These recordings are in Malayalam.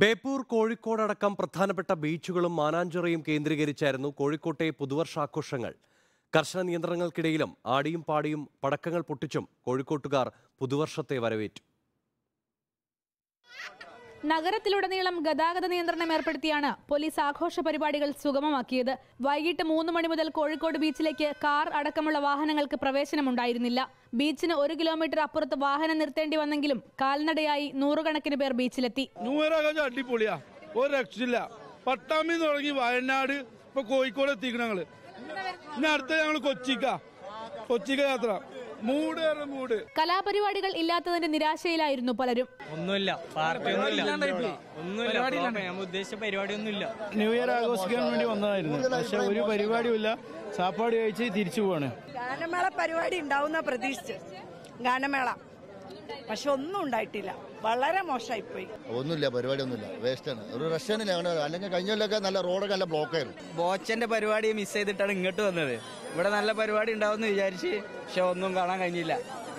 ബേപ്പൂർ കോഴിക്കോടടക്കം പ്രധാനപ്പെട്ട ബീച്ചുകളും മാനാഞ്ചിറയും കേന്ദ്രീകരിച്ചായിരുന്നു കോഴിക്കോട്ടെ പുതുവർഷാഘോഷങ്ങൾ. കർശന നിയന്ത്രണങ്ങൾക്കിടയിലും ആടിയും പാടിയും പടക്കങ്ങൾ പൊട്ടിച്ചും കോഴിക്കോട്ടുകാർ പുതുവർഷത്തെ വരവേറ്റു. നഗരത്തിലുടനീളം ഗതാഗത നിയന്ത്രണം ഏർപ്പെടുത്തിയാണ് പോലീസ് ആഘോഷ പരിപാടികൾ സുഗമമാക്കിയത്. വൈകിട്ട് 3 മണി മുതൽ കോഴിക്കോട് ബീച്ചിലേക്ക് കാർ അടക്കമുള്ള വാഹനങ്ങൾക്ക് പ്രവേശനമുണ്ടായിരുന്നില്ല. ബീച്ചിന് 1 കിലോമീറ്റർ അപ്പുറത്ത് വാഹനം നിർത്തേണ്ടി വന്നെങ്കിലും കാൽനടയായി നൂറുകണക്കിന് പേർ ബീച്ചിലെത്തി. അടിപൊളിയാ, ഒരു രക്ഷയില്ല. പട്ടാമ്പി തുടങ്ങി വയനാട്, ഇപ്പൊ കോഴിക്കോട് എത്തിക്കണം ഞങ്ങള്. ഇനി അടുത്ത ഞങ്ങൾ കൊച്ചിക്ക യാത്ര. കലാപരിപാടികൾ ഇല്ലാത്തതിന്റെ നിരാശയിലായിരുന്നു പലരും. ഒന്നുമില്ല, ഉദ്ദേശിച്ച പരിപാടിയൊന്നുമില്ല. ന്യൂ ഇയർ ആഘോഷിക്കാൻ വേണ്ടി വന്നതായിരുന്നു, പക്ഷെ ഒരു പരിപാടിയുമില്ല. സാപ്പാട് കഴിച്ച് തിരിച്ചു പോവാണ്. ഗാനമേള പരിപാടി ഉണ്ടാവുന്ന പ്രതീക്ഷിച്ച് ഗാനമേള, പക്ഷെ ഒന്നും ഉണ്ടായിട്ടില്ല. വളരെ മോശമായിപ്പോയി. ഒന്നുമില്ല, പരിപാടി ഒന്നുമില്ല, വേസ്റ്റാണ്. ഒരു റഷ്യനില്ല, അല്ലെങ്കിൽ കഴിഞ്ഞൊല്ലൊക്കെ നല്ല റോഡൊക്കെ നല്ല ബ്ലോക്കായിരുന്നു. ബോച്ചന്റെ പരിപാടി മിസ് ചെയ്തിട്ടാണ് ഇങ്ങോട്ട് വന്നത്. ഇവിടെ നല്ല പരിപാടി ഉണ്ടാവും വിചാരിച്ച്, പക്ഷെ ഒന്നും കാണാൻ കഴിഞ്ഞില്ല.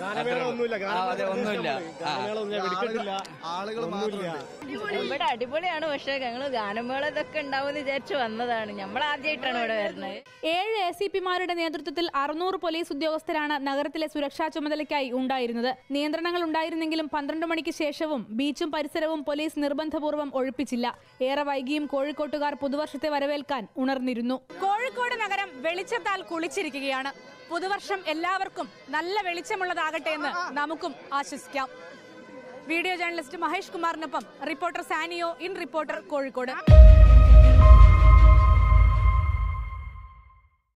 ഇവിടെ അടിപൊളിയാണ്, പക്ഷെ ഞങ്ങള് ഗാനമേള ഇതൊക്കെ ഉണ്ടാവും വിചാരിച്ചു വന്നതാണ്. നമ്മൾ ആദ്യമായിട്ടാണ് ഇവിടെ വരുന്നത്. 7 ACPമാരുടെ നേതൃത്വത്തിൽ 600 പോലീസ് ഉദ്യോഗസ്ഥരാണ് നഗരത്തിലെ സുരക്ഷാ ചുമതലയ്ക്കായി ഉണ്ടായിരുന്നത്. നിയന്ത്രണങ്ങൾ ഉണ്ടായിരുന്നെങ്കിലും 12 മണിക്ക് ശേഷവും ബീച്ചും പരിസരവും പോലീസ് നിർബന്ധപൂർവ്വം ഒഴിപ്പിച്ചില്ല. ഏറെ വൈകിയും കോഴിക്കോട്ടുകാർ പുതുവർഷത്തെ വരവേൽക്കാൻ ഉണർന്നിരുന്നു. കോഴിക്കോട് നഗരം വെളിച്ചത്താൽ കുളിച്ചിരിക്കുകയാണ്. പുതുവർഷം എല്ലാവർക്കും നല്ല വെളിച്ചമുള്ളതാകട്ടെ എന്ന് നമുക്കും ആശംസിക്കാം. വീഡിയോ ജേർണലിസ്റ്റ് മഹേഷ് കുമാറിനൊപ്പം reporter Saniyo, in reporter, Kozhikode.